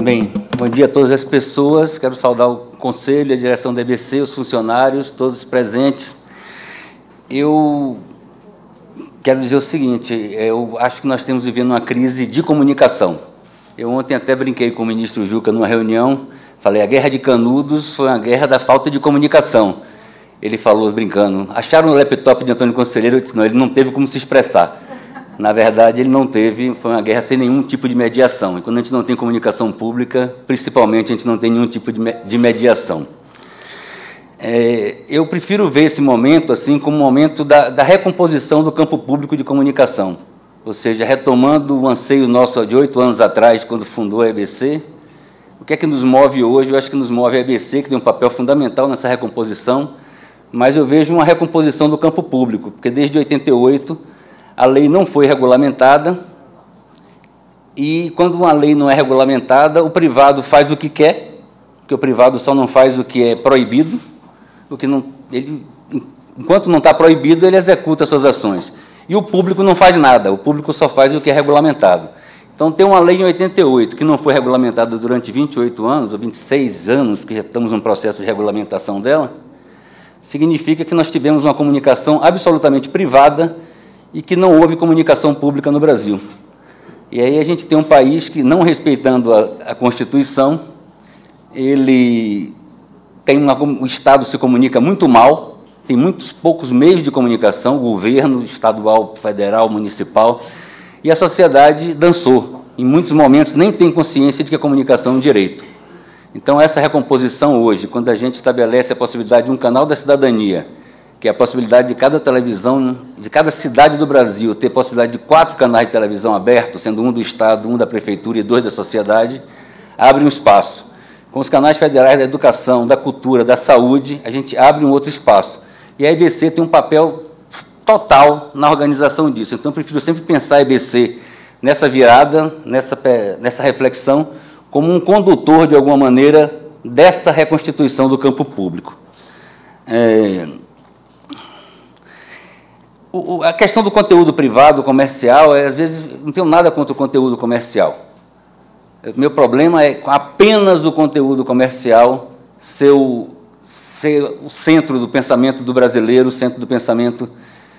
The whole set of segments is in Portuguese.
Bem, bom dia a todas as pessoas. Quero saudar o Conselho, a direção da EBC, os funcionários, todos presentes. Eu quero dizer o seguinte, eu acho que nós estamos vivendo uma crise de comunicação. Eu ontem até brinquei com o ministro Juca numa reunião, falei, a guerra de Canudos foi uma guerra da falta de comunicação. Ele falou, brincando, acharam o laptop de Antônio Conselheiro? Eu disse, não, ele não teve como se expressar. Na verdade, ele não teve, foi uma guerra sem nenhum tipo de mediação. E quando a gente não tem comunicação pública, principalmente, a gente não tem nenhum tipo de mediação. Eu prefiro ver esse momento assim como um momento da recomposição do campo público de comunicação. Ou seja, retomando o anseio nosso de 8 anos atrás, quando fundou a EBC. O que é que nos move hoje? Eu acho que nos move a EBC, que tem um papel fundamental nessa recomposição, mas eu vejo uma recomposição do campo público, porque desde 88 a lei não foi regulamentada, e quando uma lei não é regulamentada, o privado faz o que quer, porque o privado só não faz o que é proibido, enquanto não está proibido, ele executa suas ações. E o público não faz nada, o público só faz o que é regulamentado. Então, tem uma lei em 88, que não foi regulamentada durante 28 anos, ou 26 anos, porque já estamos num processo de regulamentação dela, significa que nós tivemos uma comunicação absolutamente privada e que não houve comunicação pública no Brasil. E aí a gente tem um país que, não respeitando a Constituição, ele tem o Estado se comunica muito mal, tem poucos meios de comunicação, governo estadual, federal, municipal, e a sociedade dançou. Em muitos momentos nem tem consciência de que a comunicação é um direito. Então, essa recomposição hoje, quando a gente estabelece a possibilidade de um canal da cidadania, que é a possibilidade de cada televisão, de cada cidade do Brasil, ter possibilidade de 4 canais de televisão abertos, sendo um do Estado, um da Prefeitura e 2 da sociedade, abre um espaço. Com os canais federais da educação, da cultura, da saúde, a gente abre um outro espaço. E a EBC tem um papel total na organização disso. Então, eu prefiro sempre pensar a EBC nessa virada, nessa reflexão, como um condutor, de alguma maneira, dessa reconstituição do campo público. A questão do conteúdo privado, comercial, às vezes, não tenho nada contra o conteúdo comercial. O meu problema é apenas o conteúdo comercial ser o centro do pensamento do brasileiro, o centro do pensamento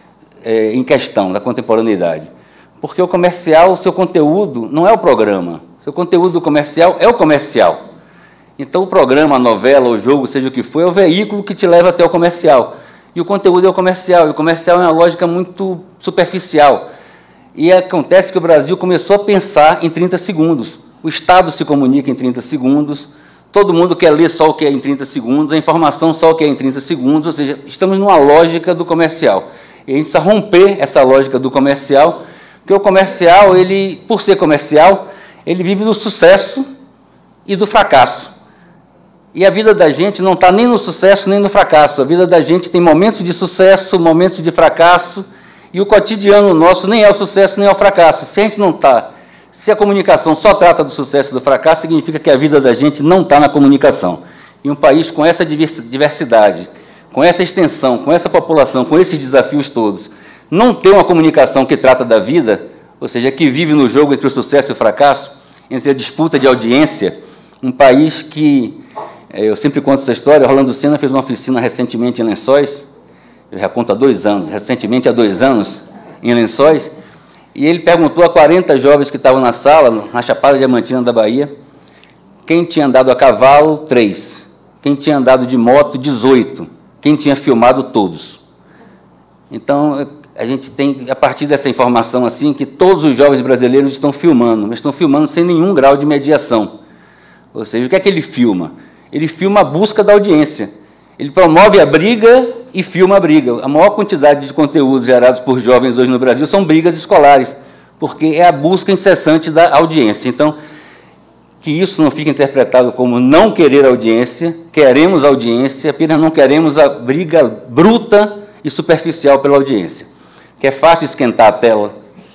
em questão, da contemporaneidade. Porque o comercial, o seu conteúdo, não é o programa. O seu conteúdo comercial é o comercial. Então, o programa, a novela, o jogo, seja o que for, é o veículo que te leva até o comercial. E o conteúdo é o comercial, e o comercial é uma lógica muito superficial. E acontece que o Brasil começou a pensar em 30 segundos. O Estado se comunica em 30 segundos, todo mundo quer ler só o que é em 30 segundos, a informação só o que é em 30 segundos, ou seja, estamos numa lógica do comercial. E a gente precisa romper essa lógica do comercial, porque o comercial, ele, por ser comercial, ele vive do sucesso e do fracasso. E a vida da gente não está nem no sucesso nem no fracasso. A vida da gente tem momentos de sucesso, momentos de fracasso, e o cotidiano nosso nem é o sucesso nem é o fracasso. Se a gente não está, se a comunicação só trata do sucesso e do fracasso, significa que a vida da gente não está na comunicação. E um país com essa diversidade, com essa extensão, com essa população, com esses desafios todos, não ter uma comunicação que trata da vida, ou seja, que vive no jogo entre o sucesso e o fracasso, entre a disputa de audiência, um país que... Eu sempre conto essa história. Rolando Senna fez uma oficina recentemente em Lençóis, eu já conto há 2 anos, recentemente há 2 anos, em Lençóis, e ele perguntou a 40 jovens que estavam na sala, na Chapada Diamantina da Bahia, quem tinha andado a cavalo, 3, quem tinha andado de moto, 18, quem tinha filmado, todos. Então, a gente tem, a partir dessa informação, assim, que todos os jovens brasileiros estão filmando, mas estão filmando sem nenhum grau de mediação. Ou seja, o que é que ele filma? Ele filma a busca da audiência. Ele promove a briga e filma a briga. A maior quantidade de conteúdos gerados por jovens hoje no Brasil são brigas escolares, porque é a busca incessante da audiência. Então, que isso não fique interpretado como não querer audiência, queremos audiência, apenas não queremos a briga bruta e superficial pela audiência. Que é fácil esquentar a tela.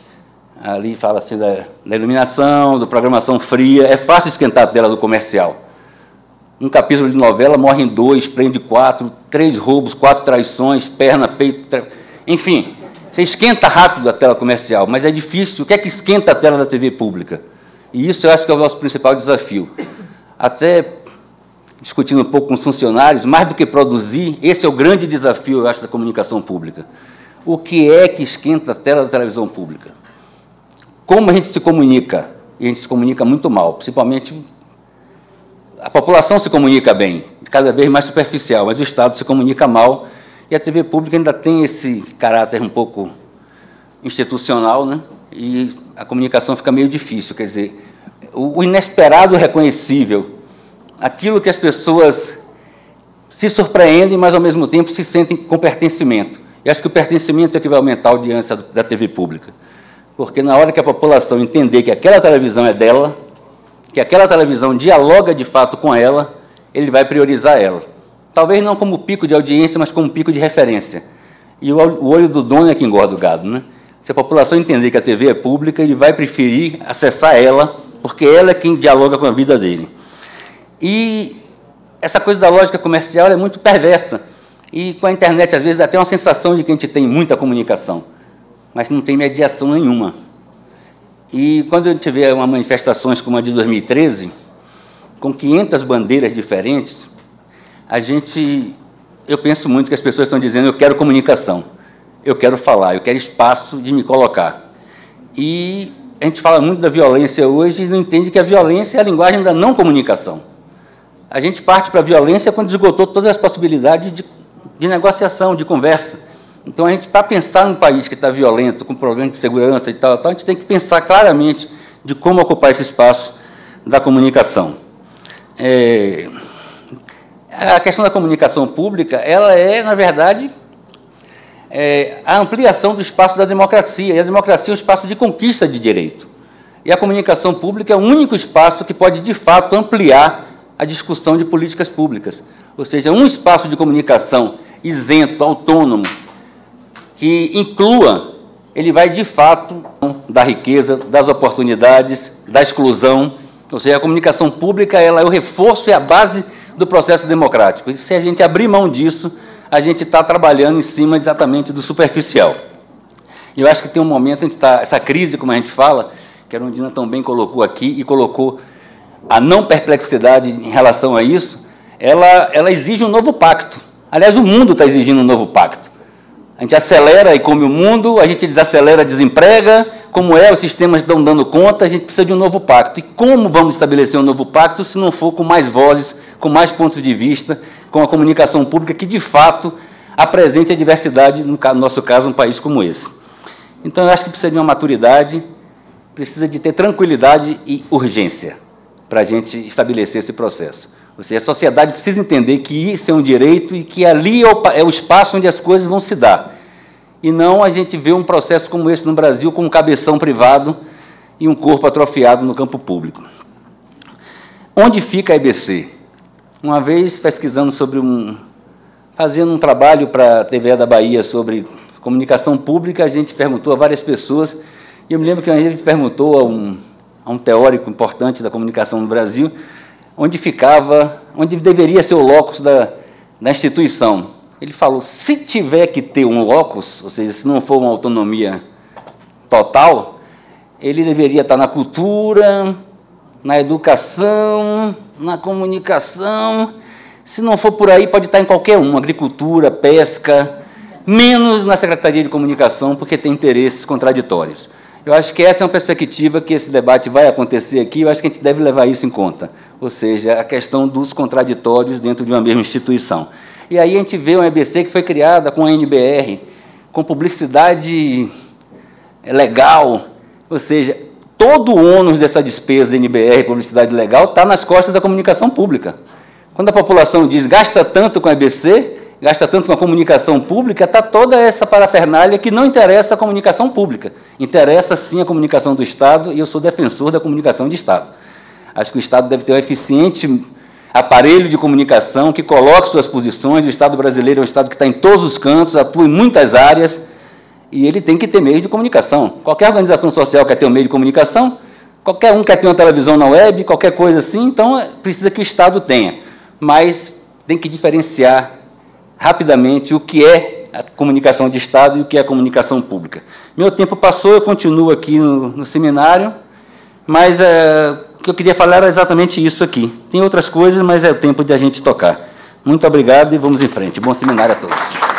Ali fala-se da iluminação, da programação fria, é fácil esquentar a tela do comercial. Um capítulo de novela morrem 2, prende 4, 3 roubos, 4 traições, perna, peito... Enfim, você esquenta rápido a tela comercial, mas é difícil. O que é que esquenta a tela da TV pública? E isso eu acho que é o nosso principal desafio. Até discutindo um pouco com os funcionários, mais do que produzir, esse é o grande desafio, eu acho, da comunicação pública. O que é que esquenta a tela da televisão pública? Como a gente se comunica? E a gente se comunica muito mal, principalmente a população se comunica bem, cada vez mais superficial, mas o Estado se comunica mal, e a TV pública ainda tem esse caráter um pouco institucional, né? E a comunicação fica meio difícil, quer dizer, o inesperado reconhecível, aquilo que as pessoas se surpreendem, mas, ao mesmo tempo, se sentem com pertencimento. E acho que o pertencimento é que vai aumentar a audiência da TV pública. Porque, na hora que a população entender que aquela televisão é dela, que aquela televisão dialoga, de fato, com ela, ele vai priorizar ela. Talvez não como pico de audiência, mas como pico de referência. E o olho do dono é que engorda o gado, né? Se a população entender que a TV é pública, ele vai preferir acessar ela, porque ela é quem dialoga com a vida dele. E essa coisa da lógica comercial é muito perversa. E com a internet, às vezes, dá até uma sensação de que a gente tem muita comunicação, mas não tem mediação nenhuma. E quando a gente vê uma manifestações como a de 2013, com 500 bandeiras diferentes, eu penso muito que as pessoas estão dizendo: eu quero comunicação, eu quero falar, eu quero espaço de me colocar. E a gente fala muito da violência hoje e não entende que a violência é a linguagem da não comunicação. A gente parte para a violência quando esgotou todas as possibilidades de negociação, de conversa. Então, para pensar num país que está violento, com problemas de segurança e tal, a gente tem que pensar claramente de como ocupar esse espaço da comunicação. A questão da comunicação pública, ela é, na verdade, a ampliação do espaço da democracia, e a democracia é um espaço de conquista de direito. E a comunicação pública é o único espaço que pode, de fato, ampliar a discussão de políticas públicas. Ou seja, um espaço de comunicação isento, autônomo, que inclua, ele vai, de fato, da riqueza, das oportunidades, da exclusão. Ou seja, a comunicação pública ela é o reforço e a base do processo democrático. E se a gente abrir mão disso, a gente está trabalhando em cima exatamente do superficial. E eu acho que tem um momento, essa crise, como a gente fala, que a Erundina também colocou aqui, e colocou a não perplexidade em relação a isso, ela exige um novo pacto. Aliás, o mundo está exigindo um novo pacto. A gente acelera e come o mundo, a gente desacelera, desemprega, como os sistemas estão dando conta, a gente precisa de um novo pacto. E como vamos estabelecer um novo pacto se não for com mais vozes, com mais pontos de vista, com a comunicação pública que, de fato, apresente a diversidade, no nosso caso, um país como esse. Então, eu acho que precisa de uma maturidade, precisa de ter tranquilidade e urgência para a gente estabelecer esse processo. Ou seja, a sociedade precisa entender que isso é um direito e que ali é o espaço onde as coisas vão se dar. E não a gente vê um processo como esse no Brasil, com um cabeção privado e um corpo atrofiado no campo público. Onde fica a EBC? Uma vez, pesquisando fazendo um trabalho para a TVE da Bahia sobre comunicação pública, a gente perguntou a várias pessoas, e eu me lembro que a gente perguntou a um teórico importante da comunicação no Brasil, onde deveria ser o locus da instituição. Ele falou: se tiver que ter um locus, ou seja, se não for uma autonomia total, ele deveria estar na cultura, na educação, na comunicação. Se não for por aí, pode estar em qualquer um, agricultura, pesca, menos na Secretaria de Comunicação, porque tem interesses contraditórios. Eu acho que essa é uma perspectiva que esse debate vai acontecer aqui, eu acho que a gente deve levar isso em conta, ou seja, a questão dos contraditórios dentro de uma mesma instituição. E aí a gente vê uma EBC que foi criada com a NBR, com publicidade legal, ou seja, todo o ônus dessa despesa NBR, publicidade legal, está nas costas da comunicação pública. Quando a população diz gasta tanto com a EBC, gasta tanto com a comunicação pública, está toda essa parafernália que não interessa a comunicação pública. Interessa, sim, a comunicação do Estado, e eu sou defensor da comunicação de Estado. Acho que o Estado deve ter um eficiente aparelho de comunicação que coloque suas posições. O Estado brasileiro é um Estado que está em todos os cantos, atua em muitas áreas, e ele tem que ter meio de comunicação. Qualquer organização social quer ter um meio de comunicação, qualquer um quer ter uma televisão na web, qualquer coisa assim, então precisa que o Estado tenha. Mas tem que diferenciar rapidamente o que é a comunicação de Estado e o que é a comunicação pública. Meu tempo passou, eu continuo aqui no seminário, Mas o que eu queria falar era exatamente isso aqui. Tem outras coisas, mas é o tempo de a gente tocar. Muito obrigado e vamos em frente. Bom seminário a todos.